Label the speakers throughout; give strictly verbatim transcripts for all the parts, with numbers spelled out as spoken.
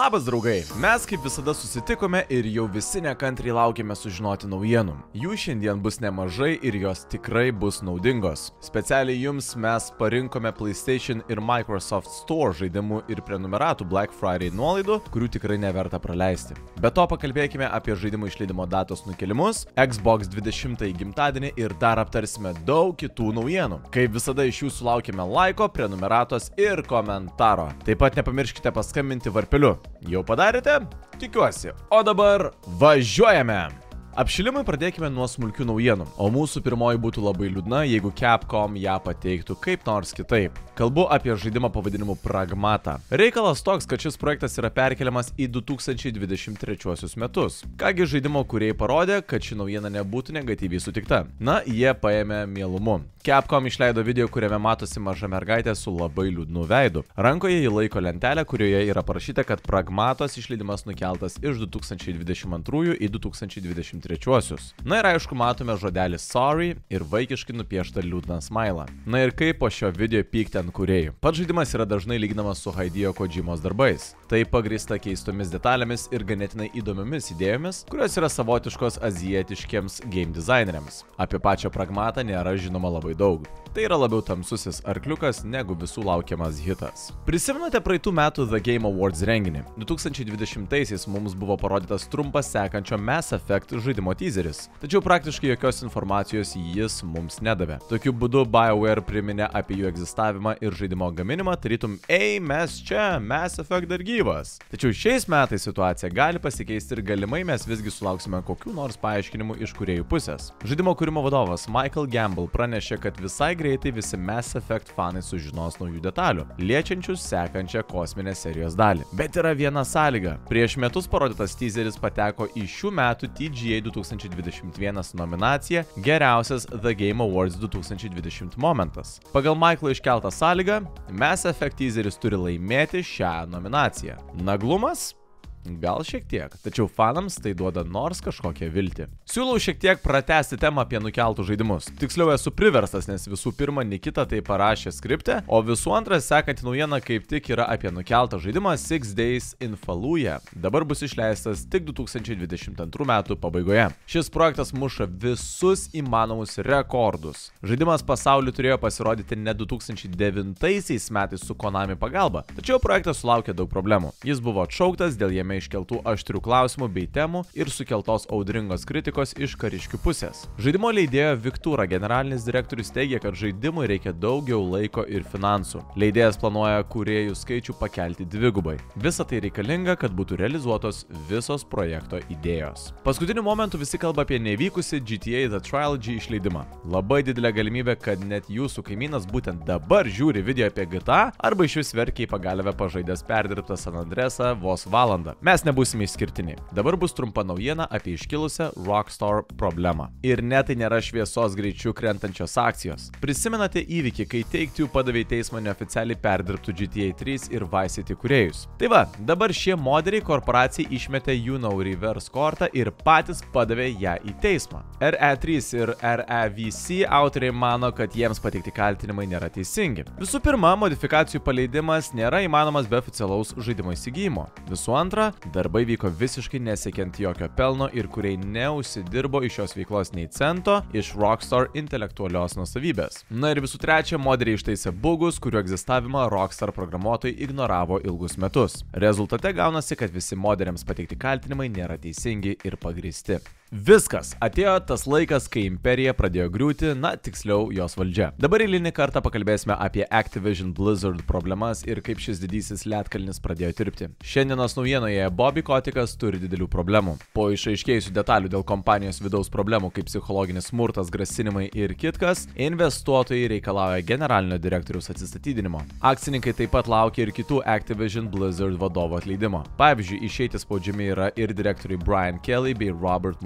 Speaker 1: Labas draugai, mes kaip visada susitikome ir jau visi nekantriai laukiame sužinoti naujienų. Jų šiandien bus nemažai ir jos tikrai bus naudingos. Specialiai jums mes parinkome PlayStation ir Microsoft Store žaidimų ir prenumeratų Black Friday nuolaidų, kurių tikrai neverta praleisti. Be to pakalbėkime apie žaidimų išleidimo datos nukelimus, Xbox dvidešimtąjį gimtadienį ir dar aptarsime daug kitų naujienų. Kaip visada iš jūsų laukime laiko, prenumeratos ir komentaro. Taip pat nepamirškite paskambinti varpeliu. Jau padarėte? Tikiuosi. O dabar važiuojame! Apšilimui pradėkime nuo smulkių naujienų, o mūsų pirmoji būtų labai liūdna, jeigu Capcom ją pateiktų kaip nors kitaip. Kalbu apie žaidimą pavadinimu Pragmata. Reikalas toks, kad šis projektas yra perkeliamas į du tūkstančiai dvidešimt trečiuosius metus. Kągi žaidimo kūrėjai parodė, kad ši naujiena nebūtų negatyviai sutikta. Na, jie paėmė mielumu. Capcom išleido video, kuriame matosi maža mergaitė su labai liūdnu veidu. Rankoje ji laiko lentelę, kurioje yra parašyta, kad Pragmatos išleidimas nukeltas iš du tūkstančiai dvidešimt antrųjų į du tūkstančiai dvidešimt trečiuosius. Na ir aišku, matome žodelį sorry ir vaikiškai nupieštą liūdną smailą. Na ir kaip po šio video pykti ant kūrėjų. Pats žaidimas yra dažnai lyginamas su Hideo Kojimos darbais. Tai pagrįsta keistomis detalėmis ir ganėtinai įdomiomis idėjomis, kurios yra savotiškos azijietiškiems game designeriams. Apie pačią Pragmatą nėra žinoma labai daug. Tai yra labiau tamsusis arkliukas negu visų laukiamas hitas. Prisimenate praeitų metų The Game Awards renginį? du tūkstančiai dvidešimtaisiais mums buvo parodytas trumpas sekančio Mass Effect žaidimo teaseris, tačiau praktiškai jokios informacijos jis mums nedavė. Tokiu būdu BioWare priminė apie jų egzistavimą ir žaidimo gaminimą, tarytum, ei, mes čia, Mass Effect dar gyvas. Tačiau šiais metais situacija gali pasikeisti ir galimai mes visgi sulauksime kokių nors paaiškinimų iš kūrėjų pusės. Žaidimo kūrimo vadovas Michael Gamble pranešė, kad visai greitai visi Mass Effect fanai sužinos naujų detalių, liečiančius sekančią kosminę serijos dalį. Bet yra viena sąlyga. Prieš metus parodytas teaseris pateko į šių metų T G A du tūkstančiai dvidešimt vienas nominaciją Geriausias The Game Awards du tūkstančiai dvidešimt momentas. Pagal Michaelo iškeltą sąlygą, Mass Effect teaseris turi laimėti šią nominaciją. Naglumas? Gal šiek tiek, tačiau fanams tai duoda nors kažkokią viltį. Siūlau šiek tiek pratęsti temą apie nukeltus žaidimus. Tiksliau esu priverstas, nes visų pirma Nikita tai parašė skripte, o visų antras sekanti naujiena kaip tik yra apie nukeltą žaidimą Six Days in Fallujah. Dabar bus išleistas tik du tūkstančiai dvidešimt antrų metų pabaigoje. Šis projektas muša visus įmanomus rekordus. Žaidimas pasauliu turėjo pasirodyti ne du tūkstančiai devintaisiais metais su Konami pagalba, tačiau projektas sulaukė daug problemų. Jis buvo atšauktas dėl jame iškeltų aštrių klausimų bei temų ir sukeltos audringos kritikos iš kariškių pusės. Žaidimo leidėjo Victura generalinis direktorius teigia, kad žaidimui reikia daugiau laiko ir finansų. Leidėjas planuoja kūrėjų skaičių pakelti dvigubai. Visa tai reikalinga, kad būtų realizuotos visos projekto idėjos. Paskutiniu momentu visi kalba apie nevykusi G T A The Trilogy išleidimą. Labai didelė galimybė, kad net jūsų kaimynas būtent dabar žiūri video apie G T A arba iš vis verkia į pagalvę pažaidęs perdirbtą San Andresą vos valandą. Mes nebūsime išskirtiniai. Dabar bus trumpa naujiena apie iškilusią Rockstar problemą. Ir net tai nėra šviesos greičiu krentančios akcijos. Prisimenate įvykį, kai Take-Two padavė į teismą neoficialiai perdirbtų G T A trys ir Vice City kūrėjus. Tai va, dabar šie modeliai korporacijai išmetė You Know Reverse kortą ir patys padavė ją į teismą. R E trys ir R E V C autoriai mano, kad jiems pateikti kaltinimai nėra teisingi. Visų pirma, modifikacijų paleidimas nėra įmanomas be oficialaus žaidimo įsigijimo. Visų antra, darbai vyko visiškai nesiekiant jokio pelno ir kuriai neužsidirbo iš šios veiklos nei cento iš Rockstar intelektualios nuosavybės. Na ir visų trečia, modeliai ištaisė bugus, kurių egzistavimą Rockstar programuotojai ignoravo ilgus metus. Rezultate gaunasi, kad visi modeliams pateikti kaltinimai nėra teisingi ir pagrįsti. Viskas, atėjo tas laikas, kai imperija pradėjo griūti, na tiksliau jos valdžia. Dabar eilinį kartą pakalbėsime apie Activision Blizzard problemas ir kaip šis didysis ledkalnis pradėjo tirpti. Šiandienos naujienoje Bobby Kotikas turi didelių problemų. Po išaiškėjusių detalių dėl kompanijos vidaus problemų kaip psichologinis smurtas, grasinimai ir kitkas, investuotojai reikalauja generalinio direktoriaus atsistatydinimo. Akcininkai taip pat laukia ir kitų Activision Blizzard vadovo atleidimo. Pavyzdžiui, išeiti spaudžiami yra ir direktoriai Brian Kelly bei Robert Morales.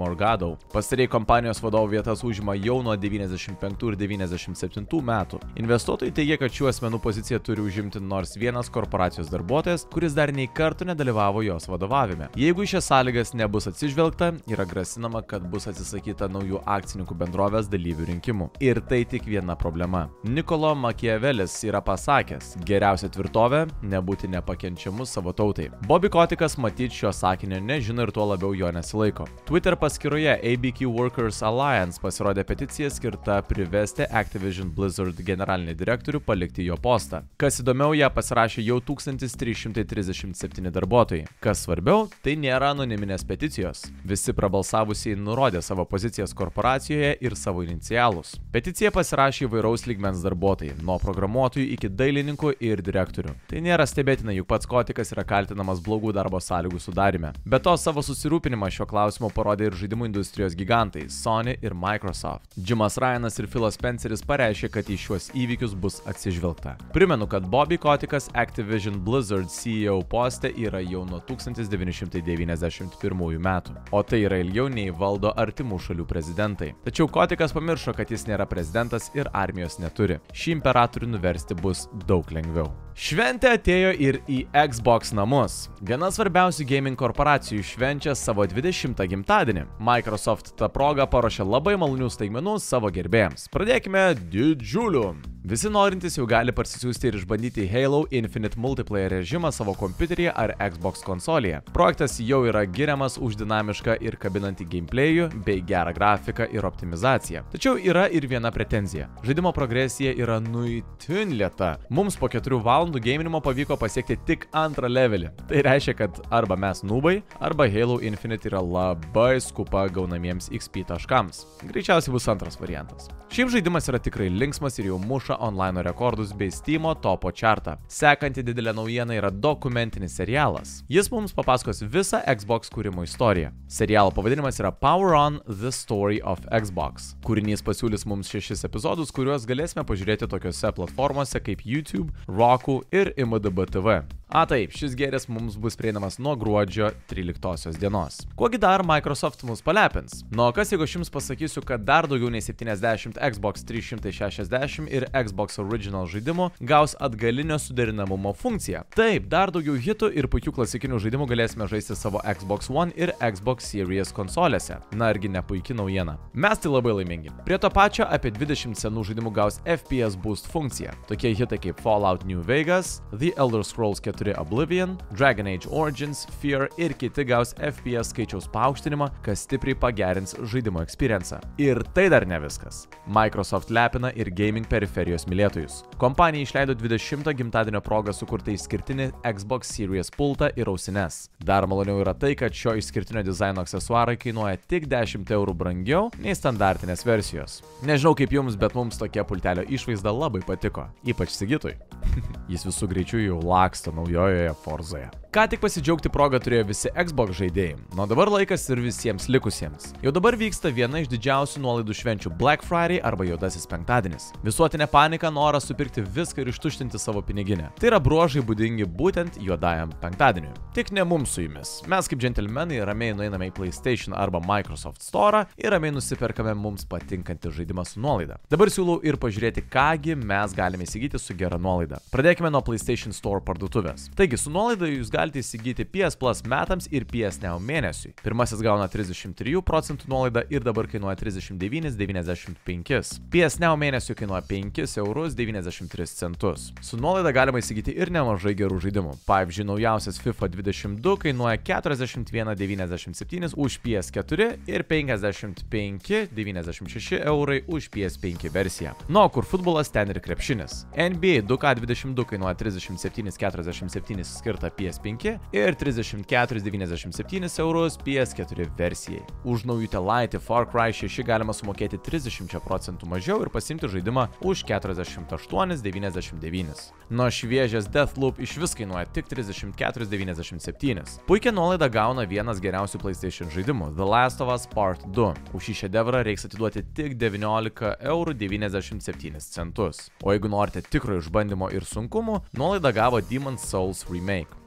Speaker 1: Morgado. Pastarėjai kompanijos vadovų vietas užima jau nuo devyniasdešimt penktų ir devyniasdešimt septintų metų. Investuotojai teigia, kad šių asmenų poziciją turi užimti nors vienas korporacijos darbuotojas, kuris dar nei kartų nedalyvavo jos vadovavime. Jeigu į šias sąlygas nebus atsižvelgta, yra grasinama, kad bus atsisakyta naujų akcininkų bendrovės dalyvių rinkimų. Ir tai tik viena problema. Niccolo Machiavellis yra pasakęs, geriausia tvirtovė - nebūti nepakenčiamu savo tautai. Bobby Kotikas matyt šio sakinio nežino ir tuo labiau jo nesilaiko. Twitter paskyroje A B Q Workers Alliance pasirodė peticija skirta privesti Activision Blizzard generalinį direktorių palikti jo postą. Kas įdomiau, ją pasirašė jau tūkstantis trys šimtai trisdešimt septyni darbuotojai. Kas svarbiau, tai nėra anoniminės peticijos. Visi prabalsavusiai nurodė savo pozicijas korporacijoje ir savo inicialus. Peticiją pasirašė įvairaus lygmens darbuotojai, nuo programuotojų iki dailininkų ir direktorių. Tai nėra stebėtina, juk pats Kotikas yra kaltinamas blogų darbo sąlygų sudarime. Be to, savo susirūpinimą šiuo klausimu parodė ir žaidimų industrijos gigantai Sony ir Microsoft. Jimas Ryanas ir Philas Spenceris pareiškė, kad į šiuos įvykius bus atsižvelgta. Primenu, kad Bobby Kotikas Activision Blizzard C E O poste yra jau nuo tūkstantis devyni šimtai devyniasdešimt pirmųjų metų, o tai yra ilgiau nei valdo artimų šalių prezidentai. Tačiau Kotikas pamiršo, kad jis nėra prezidentas ir armijos neturi. Šį imperatorių nuversti bus daug lengviau. Šventė atėjo ir į Xbox namus. Viena svarbiausių gaming korporacijų švenčia savo dvidešimtą gimtadienį. Microsoft tą progą paruošė labai malonių staigmenų savo gerbėjams. Pradėkime didžiuliu. Visi norintys jau gali parsisiųsti ir išbandyti Halo Infinite multiplayer režimą savo kompiuteryje ar Xbox konsolėje. Projektas jau yra giriamas už dinamišką ir kabinantį gameplayų bei gerą grafiką ir optimizaciją. Tačiau yra ir viena pretenzija. Žaidimo progresija yra nu itin lėta. Mums po keturių valandų gaminimo pavyko pasiekti tik antrą levelį. Tai reiškia, kad arba mes nubai, arba Halo Infinite yra labai skupa gaunamiems X P taškams. Greičiausiai bus antras variantas. Šiaip žaidimas yra tikrai linksmas ir jau muša online rekordus bei Steamo topo chartą. Sekanti didelė naujiena yra dokumentinis serialas. Jis mums papasakos visą Xbox kūrimo istoriją. Serialo pavadinimas yra Power On: The Story of Xbox. Kūrinys pasiūlys mums šešis epizodus, kuriuos galėsime pažiūrėti tokiose platformose kaip YouTube, Roku ir I M D B T V. A taip, šis gėris mums bus prieinamas nuo gruodžio tryliktosios dienos. Kuogi dar Microsoft mus palepins? Nu, kas jeigu aš jums pasakysiu, kad dar daugiau nei septyniasdešimt Xbox trys šimtai šešiasdešimt ir Xbox Original žaidimų gaus atgalinio suderinamumo funkciją. Taip, dar daugiau hitų ir puikių klasikinių žaidimų galėsime žaisti savo Xbox One ir Xbox Series konsolėse. Na irgi ne puikia naujiena. Mes tai labai laimingi. Prie to pačio apie dvidešimt senų žaidimų gaus F P S boost funkciją. Tokie hitai kaip Fallout New Vegas, The Elder Scrolls keturi Oblivion, Dragon Age Origins, Fear ir kiti gaus F P S skaičiaus paaukštinimą, kas stipriai pagerins žaidimo experience'ą. Ir tai dar ne viskas. Microsoft lepina ir gaming periferijos mylėtojus. Kompanija išleido dvidešimtą gimtadienio progą sukurtą išskirtinį Xbox Series pultą ir ausines. Dar maloniau yra tai, kad šio išskirtinio dizaino aksesuarai kainuoja tik dešimt eurų brangiau nei standartinės versijos. Nežinau kaip jums, bet mums tokia pultelio išvaizda labai patiko. Ypač Sigitui. Jis visų greičių jau laksto naujojoje Forzoje. Ką tik pasidžiaugti progą turėjo visi Xbox žaidėjai. Nuo dabar laikas ir visiems likusiems. Jau dabar vyksta viena iš didžiausių nuolaidų švenčių Black Friday arba Juodasis penktadienis. Visuotinė panika, noras supirkti viską ir ištuštinti savo piniginę. Tai yra bruožai būdingi būtent Juodajam penktadieniui. Tik ne mums su jumis. Mes kaip džentelmenai ramiai nueiname į PlayStation arba Microsoft Store ir ramiai nusiperkame mums patinkantį žaidimą su nuolaida. Dabar siūlau ir pažiūrėti, kągi mes galime įsigyti su gera nuolaida. Pradėkime nuo PlayStation Store parduotuvės. Taigi, su nuolaida jūs galite įsigyti P S Plus metams ir P S Now mėnesiui. Pirmasis gauna trisdešimt trijų procentų nuolaidą ir dabar kainuoja trisdešimt devynis devyniasdešimt penkis. P S Now mėnesiui kainuoja penkis eurus devyniasdešimt tris centus. Su nuolaida galima įsigyti ir nemažai gerų žaidimų. Pavyzdžiui, naujausias FIFA dvidešimt du kainuoja keturiasdešimt vienas devyniasdešimt septyni už P S keturi ir penkiasdešimt penki devyniasdešimt šeši eurai už P S penki versiją. Nu, kur futbolas, ten ir krepšinis. N B A du K dvidešimt du kainuoja trisdešimt septynis keturiasdešimt septyni skirta P S penki ir trisdešimt keturis devyniasdešimt septynis eurus P S keturi versijai. Už naujutę Light Far Cry šeši galima sumokėti trisdešimt procentų mažiau ir pasimti žaidimą už keturiasdešimt aštuonis devyniasdešimt devynis. Nuo šviežias Deathloop iš vis kainuoja tik trisdešimt keturis devyniasdešimt septynis. Puikia nuolaida gauna vienas geriausių PlayStation žaidimų The Last of Us Part du. Už šį šedevrą reiks atiduoti tik devyniolika eurų devyniasdešimt septynis centus. O jeigu norite tikro išbandymo ir sunkumų, nuolaida gavo Demon's Souls Remake.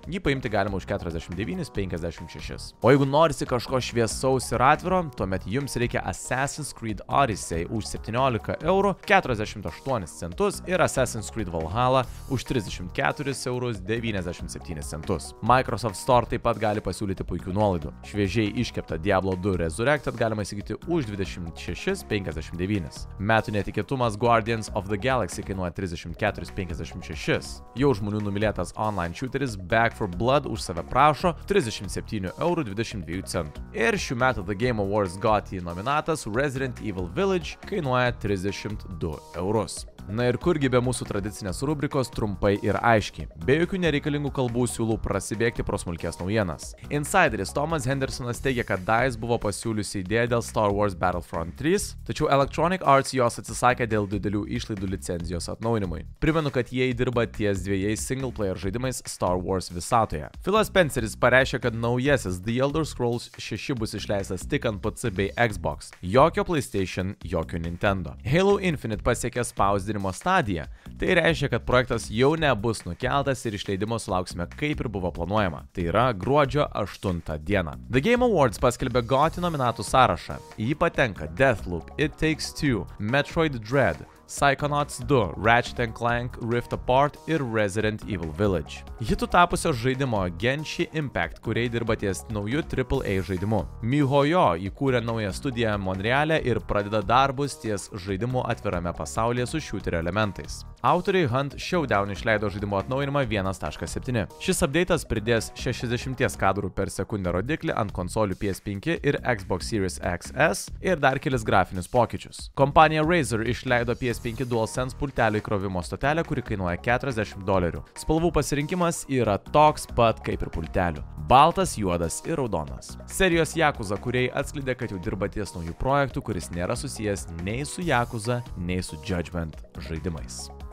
Speaker 1: Jį paimti galima už keturiasdešimt devynis penkiasdešimt šešis. O jeigu norisi kažko šviesaus ir atviro, tuomet jums reikia Assassin's Creed Odyssey už septyniolika eurų keturiasdešimt aštuonis centus ir Assassin's Creed Valhalla už trisdešimt keturis eurus devyniasdešimt septynis centus. Microsoft Store taip pat gali pasiūlyti puikių nuolaidų. Šviežiai iškeptą Diablo du Resurrected galima įsigyti už dvidešimt šešis penkiasdešimt devynis. Metų netikėtumas Guardians of the Galaxy kainuoja trisdešimt keturis penkiasdešimt šešis. Jau žmonių numylėtas online shooteris Back for Blood už save prašo trisdešimt septynių eurų dvidešimt dviejų centų. Ir šių metų The Game Awards G O T Y nominatas Resident Evil Village kainuoja trisdešimt du eurus. Na ir kurgi be mūsų tradicinės rubrikos trumpai ir aiškiai. Be jokių nereikalingų kalbų siūlau prasibėgti pro smulkės naujienas. Insideris Thomas Hendersonas teigia, kad DICE buvo pasiūliusi idėją dėl Star Wars Battlefront trys, tačiau Electronic Arts jos atsisakė dėl didelių išlaidų licenzijos atnaujinimui. Primenu, kad jie dirba ties dviejais single player žaidimais Star Wars visatoje. Philas Spenceris pareiškė, kad naujasis The Elder Scrolls šeši bus išleistas tik ant P C bei Xbox. Jokio PlayStation, jokio Nintendo. Halo Infinite pasiekė spausdinimo stadiją. Tai reiškia, kad projektas jau nebus nukeltas ir išleidimo sulauksime kaip ir buvo planuojama. Tai yra gruodžio aštuntą dieną. The Game Awards paskelbė G O T Y nominatų sąrašą. Į jį patenka Deathloop, It Takes Two, Metroid Dread, Psychonauts du, Ratchet and Clank, Rift Apart ir Resident Evil Village. Hitų tapusio žaidimo Genshin Impact, kuriai dirba ties nauju triple A žaidimu. MiHoYo įkūrė naują studiją Monreale ir pradeda darbus ties žaidimu atvirame pasaulyje su shooterio elementais. Autoriai Hunt Showdown išleido žaidimo atnaujinimą vienas taškas septyni. Šis update'as pridės šešiasdešimt kadrų per sekundę rodiklį ant konsolių P S penki ir Xbox Series X S ir dar kelis grafinius pokyčius. Kompanija Razer išleido P S penki DualSense pultelio įkrovimo stotelę, kuri kainuoja keturiasdešimt dolerių. Spalvų pasirinkimas yra toks pat kaip ir pultelių. Baltas, juodas ir raudonas. Serijos Yakuza kūrėjai atskleidė, kad jau dirba ties naujų projektų, kuris nėra susijęs nei su Yakuza, nei su Judgment žaidimais.